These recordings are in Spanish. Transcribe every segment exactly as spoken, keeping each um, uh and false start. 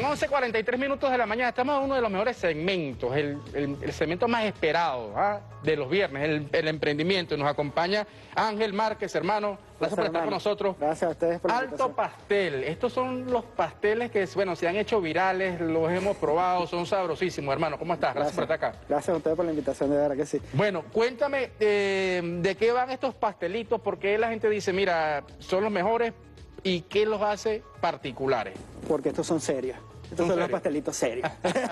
once cuarenta y tres minutos de la mañana, estamos en uno de los mejores segmentos, el, el, el segmento más esperado ¿ah? de los viernes, el, el emprendimiento. Nos acompaña Ángel Márquez, hermano. Gracias, Gracias por estar hermano. con nosotros. Gracias a ustedes por la Alto Pastel. Estos son los pasteles que, bueno, se han hecho virales, los hemos probado, son sabrosísimos, hermano. ¿Cómo estás? Gracias, Gracias por estar acá. Gracias a ustedes por la invitación, de verdad que sí. Bueno, cuéntame eh, de qué van estos pastelitos, porque la gente dice, mira, son los mejores, y qué los hace particulares. Porque estos son serios. Estos son, son los pastelitos serios.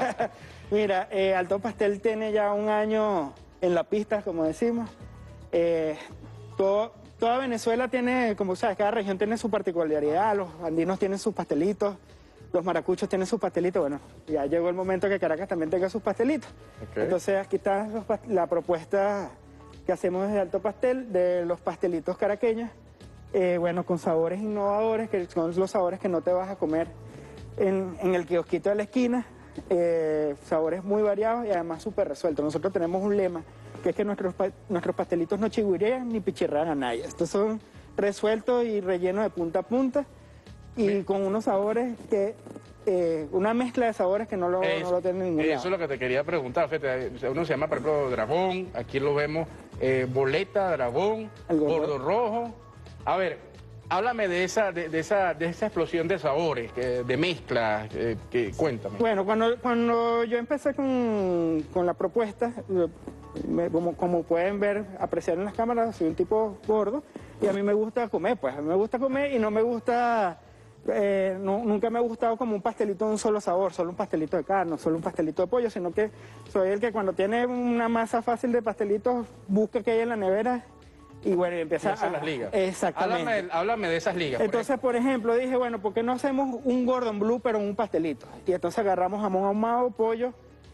Mira, eh, Alto Pastel tiene ya un año en la pista, como decimos. Eh, todo, toda Venezuela tiene, como sabes, cada región tiene su particularidad. Los andinos tienen sus pastelitos, los maracuchos tienen sus pastelitos. Bueno, ya llegó el momento que Caracas también tenga sus pastelitos. Okay. Entonces aquí está los, la propuesta que hacemos desde Alto Pastel, de los pastelitos caraqueños. Eh, bueno, con sabores innovadores, que son los sabores que no te vas a comer en, en el kiosquito de la esquina. Eh, sabores muy variados y además súper resueltos. Nosotros tenemos un lema, que es que nuestros, nuestros pastelitos no chigüirean ni pichirrean a nadie. Estos son resueltos y rellenos de punta a punta y sí. con unos sabores que... Eh, una mezcla de sabores que no lo, es, no lo tienen ningún lado. Eso es lo que te quería preguntar, fíjate, uno se llama, por ejemplo, dragón, aquí lo vemos, eh, boleta, dragón, gordo rojo. A ver, háblame de esa, de, de esa, de esa explosión de sabores, que, de mezcla, que, que, cuéntame. Bueno, cuando, cuando yo empecé con, con la propuesta, me, como, como pueden ver, apreciar en las cámaras, soy un tipo gordo y a mí me gusta comer, pues a mí me gusta comer y no me gusta... Eh, no, nunca me ha gustado como un pastelito de un solo sabor, solo un pastelito de carne, solo un pastelito de pollo, sino que soy el que cuando tiene una masa fácil de pastelitos busca que hay en la nevera y bueno, y empieza y hace a... las ligas. Exactamente. Háblame, háblame de esas ligas. Entonces, por ejemplo, dije, bueno, ¿por qué no hacemos un Gordon Blue pero un pastelito? Y entonces agarramos jamón ahumado, pollo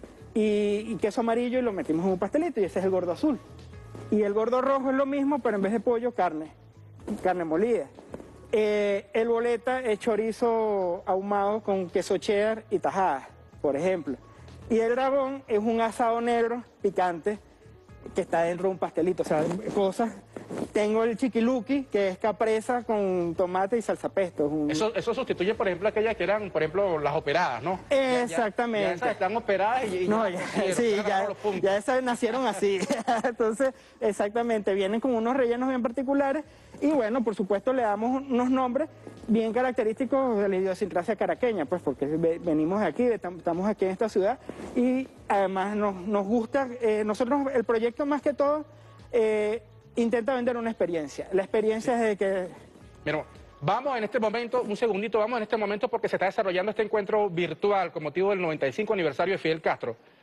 y, y queso amarillo y lo metimos en un pastelito y ese es el gordo azul. Y el gordo rojo es lo mismo, pero en vez de pollo, carne, carne molida. Eh, el boleta es chorizo ahumado con queso cheddar y tajada, por ejemplo. Y el dragón es un asado negro picante que está dentro de un pastelito, o sea, cosas. Tengo el chiquiluki, que es capresa con tomate y salsa pesto. Un... Eso, eso sustituye, por ejemplo, aquellas que eran, por ejemplo, las operadas, ¿no? Exactamente. Ya, ya, ya esas están operadas y, y no, ya, ya, sí, ya, ya esas nacieron así. Entonces, exactamente, vienen con unos rellenos bien particulares y bueno, por supuesto le damos unos nombres bien característicos de la idiosincrasia caraqueña, pues porque venimos de aquí, estamos aquí en esta ciudad y además nos, nos gusta, eh, nosotros el proyecto más que todo... Eh, intenta vender una experiencia. La experiencia sí. es de que... Mira, vamos en este momento, un segundito, vamos en este momento porque se está desarrollando este encuentro virtual con motivo del noventa y cinco aniversario de Fidel Castro.